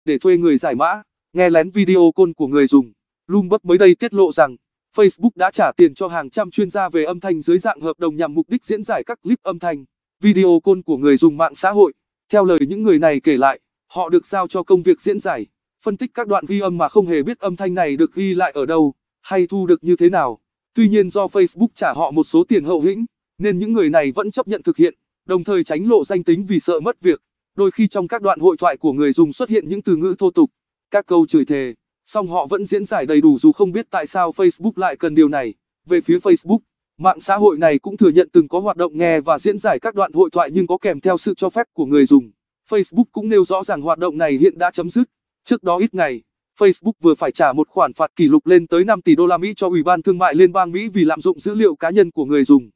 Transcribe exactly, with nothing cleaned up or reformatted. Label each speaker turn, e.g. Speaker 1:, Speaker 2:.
Speaker 1: để thuê người giải mã, nghe lén video call của người dùng. Bloomberg mới đây tiết lộ rằng, Facebook đã trả tiền cho hàng trăm chuyên gia về âm thanh dưới dạng hợp đồng nhằm mục đích diễn giải các clip âm thanh, video call của người dùng mạng xã hội. Theo lời những người này kể lại, họ được giao cho công việc diễn giải, phân tích các đoạn ghi âm mà không hề biết âm thanh này được ghi lại ở đâu, hay thu được như thế nào. Tuy nhiên do Facebook trả họ một số tiền hậu hĩnh, nên những người này vẫn chấp nhận thực hiện, đồng thời tránh lộ danh tính vì sợ mất việc. Đôi khi trong các đoạn hội thoại của người dùng xuất hiện những từ ngữ thô tục, các câu chửi thề, song họ vẫn diễn giải đầy đủ dù không biết tại sao Facebook lại cần điều này. Về phía Facebook, mạng xã hội này cũng thừa nhận từng có hoạt động nghe và diễn giải các đoạn hội thoại nhưng có kèm theo sự cho phép của người dùng. Facebook cũng nêu rõ rằng hoạt động này hiện đã chấm dứt. Trước đó ít ngày, Facebook vừa phải trả một khoản phạt kỷ lục lên tới năm tỷ đô la Mỹ cho Ủy ban Thương mại Liên bang Mỹ vì lạm dụng dữ liệu cá nhân của người dùng.